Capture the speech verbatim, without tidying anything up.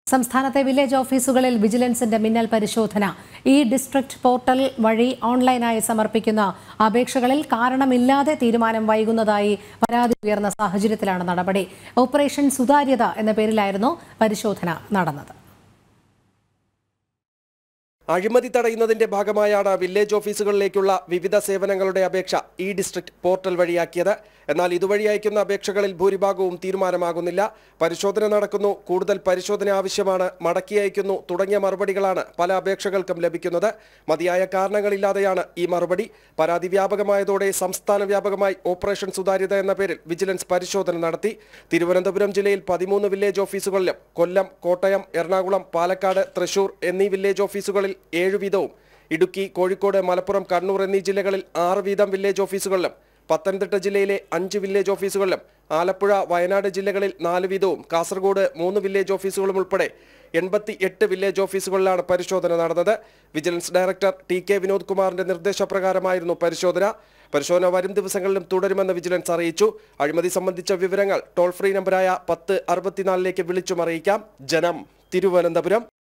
സംസ്ഥാനത്തെ വില്ലേജ് ഓഫീസുകളിൽ വിജിലൻസിന്റെ മിന്നൽ പരിശോധന. ഈ ഡിസ്ട്രിക്ട് പോർട്ടൽ വഴി ഓൺലൈനായി സമർപ്പിക്കുന്ന അപേക്ഷകളിൽ കാരണമില്ലാതെ തീരുമാനം വൈകുന്നതായി പരാതി ഉയർന്ന സാഹചര്യത്തിലാണ് നടപടി. ഓപ്പറേഷൻ സുതാര്യത എന്ന പേരിലായിരുന്നു പരിശോധന നടന്നത്. അഴിമതി തടയുന്നതിന്റെ ഭാഗമായാണ് വില്ലേജ് ഓഫീസുകളിലേക്കുള്ള വിവിധ സേവനങ്ങളുടെ അപേക്ഷ ഇ ഡിസ്ട്രിക്ട് പോർട്ടൽ വഴിയാക്കിയത്. എന്നാൽ ഇതുവഴി അയക്കുന്ന അപേക്ഷകളിൽ ഭൂരിഭാഗവും തീരുമാനമാകുന്നില്ല. പരിശോധന നടക്കുന്നു, കൂടുതൽ പരിശോധന ആവശ്യമാണ്, മടക്കി അയക്കുന്നു തുടങ്ങിയ മറുപടികളാണ് പല അപേക്ഷകൾക്കും ലഭിക്കുന്നത്. മതിയായ കാരണങ്ങളില്ലാതെയാണ് ഈ മറുപടി. പരാതി വ്യാപകമായതോടെ സംസ്ഥാന വ്യാപകമായി ഓപ്പറേഷൻ സുതാര്യത എന്ന പേരിൽ വിജിലൻസ് പരിശോധന നടത്തി. തിരുവനന്തപുരം ജില്ലയിൽ പതിമൂന്ന് വില്ലേജ് ഓഫീസുകളിലും കൊല്ലം, കോട്ടയം, എറണാകുളം, പാലക്കാട്, തൃശൂർ എന്നീ വില്ലേജ് ഓഫീസുകളിൽ ഏഴ് വീതവും, ഇടുക്കി, കോഴിക്കോട്, മലപ്പുറം, കണ്ണൂർ എന്നീ ജില്ലകളിൽ ആറ് വീതം വില്ലേജ് ഓഫീസുകളിലും, പത്തനംതിട്ട ജില്ലയിലെ അഞ്ച് വില്ലേജ് ഓഫീസുകളിലും, ആലപ്പുഴ, വയനാട് ജില്ലകളിൽ നാല് വീതവും, കാസർഗോഡ് മൂന്ന് വില്ലേജ് ഓഫീസുകളും ഉൾപ്പെടെ എൺപത്തി എട്ട് വില്ലേജ് ഓഫീസുകളിലാണ് പരിശോധന നടന്നത്. Vigilance director T K Vinod കുമാറിന്റെ നിർദ്ദേശപ്രകാരമായിരുന്നു പരിശോധന. പരിശോധന വരും ദിവസങ്ങളിലും തുടരുമെന്ന് വിജിലൻസ് അറിയിച്ചു. അഴിമതി സംബന്ധിച്ച വിവരങ്ങൾ ടോൾ ഫ്രീ നമ്പറായ പത്ത് അറുപത്തിനാലിലേക്ക് വിളിച്ചും അറിയിക്കാം. ജനം, തിരുവനന്തപുരം.